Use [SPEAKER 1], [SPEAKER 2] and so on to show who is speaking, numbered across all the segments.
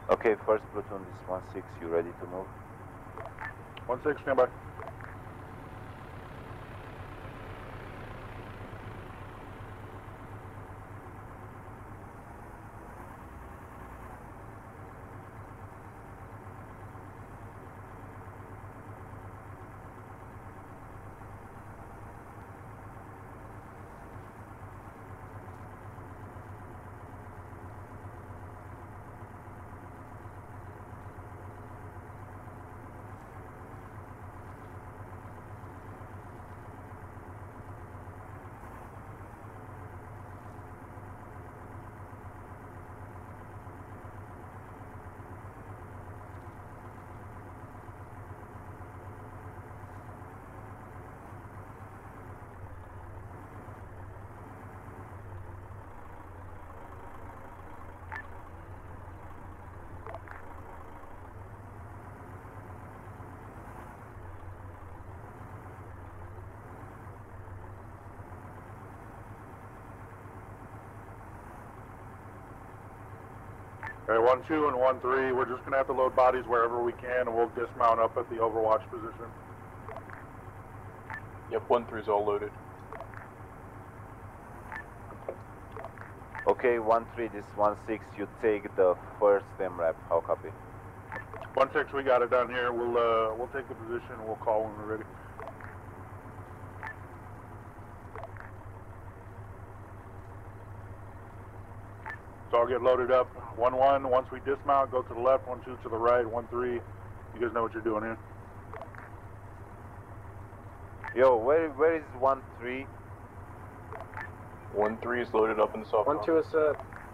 [SPEAKER 1] Okay, first platoon, this 1-6, you ready to move?
[SPEAKER 2] 1-6, standby. Alright, 1-2 and 1-3, we're just going to have to load bodies wherever we can, and we'll dismount up at the overwatch position.
[SPEAKER 3] Yep, 1-3's all loaded.
[SPEAKER 1] Okay, 1-3, this 1-6, you take the first MRAP, how copy?
[SPEAKER 2] 1-6, we got it down here, we'll take the position, and we'll call when we're ready. So I'll get loaded up. 1-1, once we dismount, go to the left, 1-2 to the right, 1-3. You guys know what you're doing here.
[SPEAKER 1] Yo, where is 1-3?
[SPEAKER 3] 1-3 is loaded up in the soft.
[SPEAKER 4] 1-2 is set.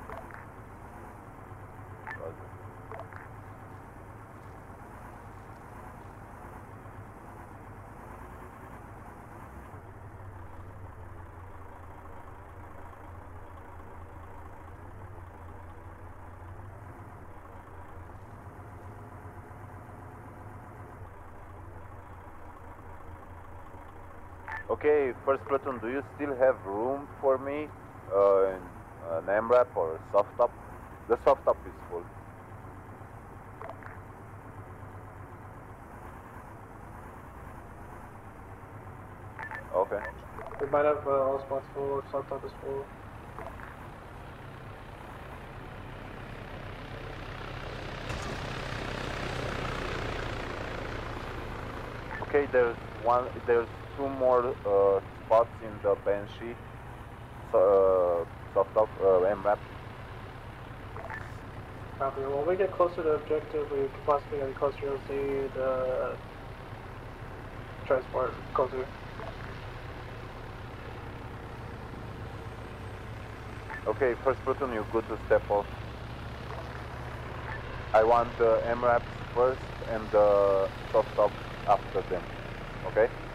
[SPEAKER 1] Okay, first platoon, do you still have room for me in an MRAP or a soft top? The soft top is full. Okay.
[SPEAKER 4] We might have all spots full, soft top is full.
[SPEAKER 1] Okay, there's two more spots in the Banshee, soft top MRAP.
[SPEAKER 4] Copy. When we get closer to objective, we can possibly get closer to see the transport closer.
[SPEAKER 1] Okay, first platoon, you're good to step off. I want the MRAPs first and the soft top after them, okay?